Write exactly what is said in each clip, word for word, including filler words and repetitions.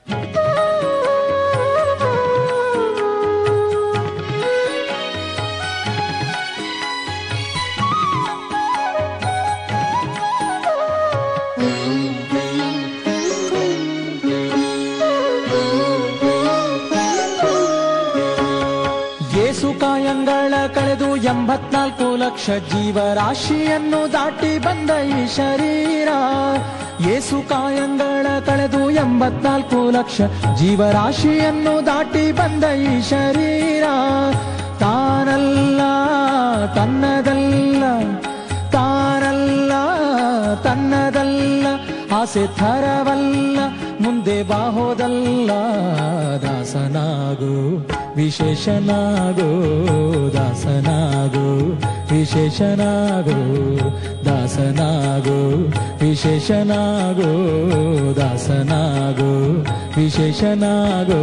ಯೇಸು ಕಾಯಂಗಳ ಕಳೆದು ಎಂಬತ್ನಾಲ್ಕು ಲಕ್ಷ ಜೀವರಾಶಿಯನ್ನು ದಾಟಿ ಬಂದ ಈ ಶರೀರ. ಯೇಸು ಕಾಯಂಗಳ ಕಳೆದು ಎಂಬತ್ನಾಲ್ಕು ಲಕ್ಷ ಜೀವರಾಶಿಯನ್ನು ದಾಟಿ ಬಂದ ಈ ಶರೀರ. ತಾನಲ್ಲ ತನ್ನದಲ್ಲ, ತಾನಲ್ಲ ತನ್ನದಲ್ಲ, ಆಸೆ ಥರವಲ್ಲ, ಮುಂದೆ ಬಾಹೋದಲ್ಲ. ದಾಸನಾಗು ವಿಶೇಷನಾಗೋ, ದಾಸನಾಗೋ ವಿಶೇಷನಾಗೋ, ದಾಸನಾಗೋ ವಿಶೇಷನಾಗೋ, ದಾಸನಾಗೋ ವಿಶೇಷನಾಗೋ.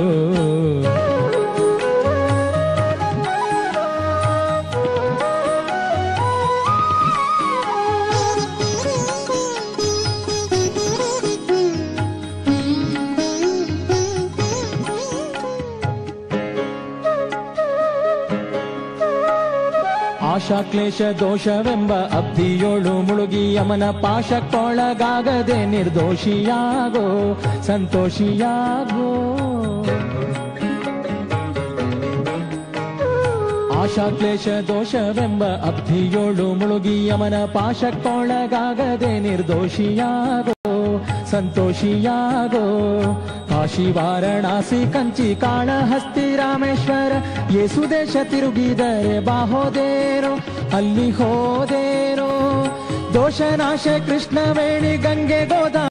ಆಶಾ ಕ್ಲೇಶ ದೋಷವೆಂಬ ಅಬ್ಧಿಯೋಳು ಮುಳುಗಿ ಯಮನ ಪಾಶಕ್ಕೊಳಗಾಗದೆ ನಿರ್ದೋಷಿಯಾಗೋ, ಸಂತೋಷಿಯಾಗೋ. ಆಶಾ ಕ್ಲೇಶ ದೋಷವೆಂಬ ಅಬ್ಧಿಯೋಳು ಮುಳುಗಿ ಯಮನ ಪಾಶಕ್ಕೊಳಗಾಗದೆ ನಿರ್ದೋಷಿಯಾಗೋ, ಸಂತೋಷಿಯಾಗೋ. ಕಾಶಿ ವಾರಣಾಸಿ ಕಂಚಿ ಕಾಳಹಸ್ತಿ ರಾಮೇಶ್ವರ ಯೇಸು ದೇಶ ತಿರುಗಿದರೆ ಬಾಹೋದೇರೋ, ಅಲ್ಲಿ ಹೋದೇರೋ. ದೋಷನಾಶ ಕೃಷ್ಣ ವೇಣಿ ಗಂಗೆ ಗೋದಾ